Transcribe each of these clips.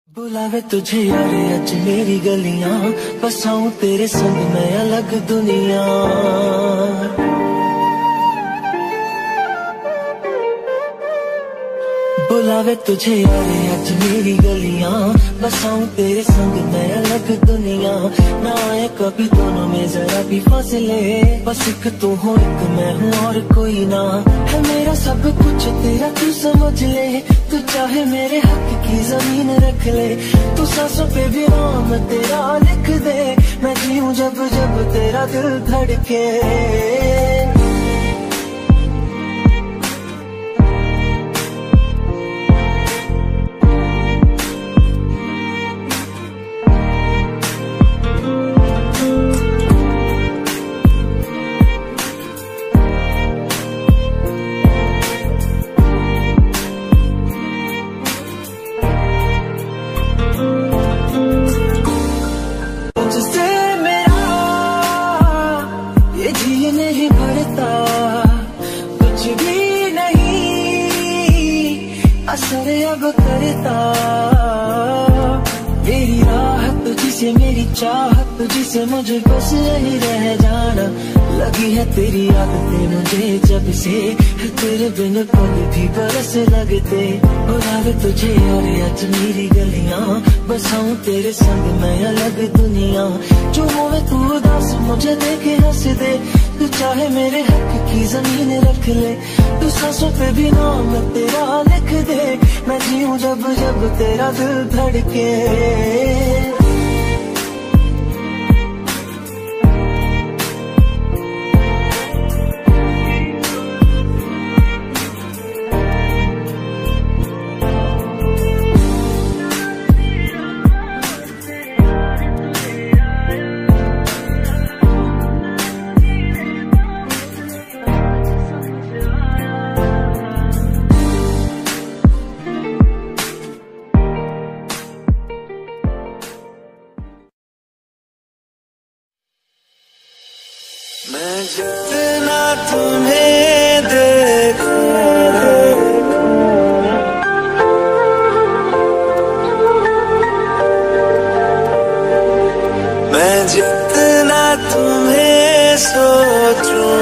बुलावे तुझे यार अज मेरी गलियां, बसाऊं तेरे संग मैं अलग दुनिया। बुलावे तुझे यार अज मेरी गलियां, बसाऊं तेरे संग मैं अलग दुनिया। ना आए कभी दोनों में जरा भी फासले, बस एक तू हो एक मैं हूँ और कोई ना। है मेरा सब कुछ तेरा तू समझ ले, तू चाहे मेरे हक की जमीन रख ले। तू सांसों पे भी नाम तेरा लिख दे, मैं जीऊं जब जब तेरा दिल धड़के। नहीं भरता कुछ भी नहीं असर अब करता। मेरी राहत तुझसे मेरी चाहत तुझसे मुझे बस यही रह जाना। लगी है तेरी आदतें मुझे जब से, तेरे बिन पल भी बरस लगते। बुलावे तुझे और आज मेरी गलियां, बसाऊं तेरे संग मैं अलग दुनिया। जो होवे तू उदास मुझे देखे हंस दे, तू चाहे मेरे हक की जमीन रख ले। तू सांसों पे भी नाम तेरा लिख दे, मैं जीऊं जब जब तेरा दिल धड़के। मैं जितना तुम्हें देखूं, मैं जितना तुम्हें सोचूं,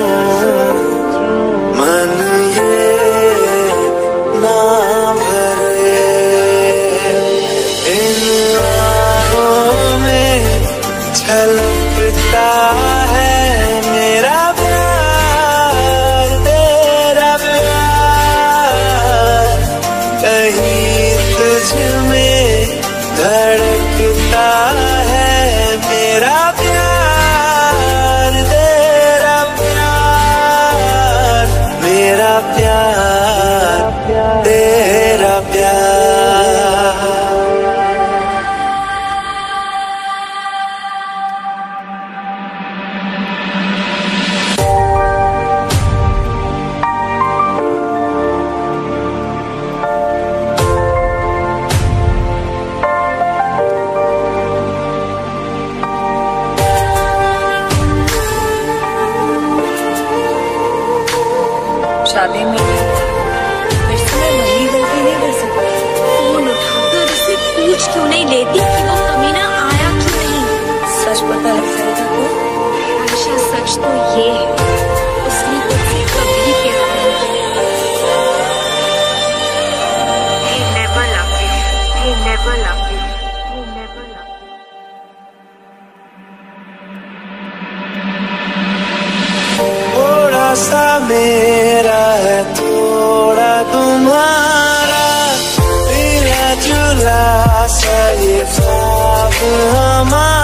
मन ये ना भरे। इन आँखों में छलकता है मेरा प्यार, तेरा प्यार। कहीं तुझ में धड़कता है मेरा प्यार, तेरा प्यार। मेरा प्यार तेरा प्यार। शादी में फिर से मैं वही गलती नहीं कर सकती। फोन उठाकर उसे पूछ क्यों नहीं लेती कि वो कमीना आया क्यों नहीं। सच पता लग जाएगा तो आयशा, सच तो ये है उसने तुझसे कभी प्यार नहीं किया। He never loved you. He never loved you. He never loved you. थोड़ा सा मेरा है थोड़ा तुम्हारा, मिला जुला सा ये ख्वाब हमारा।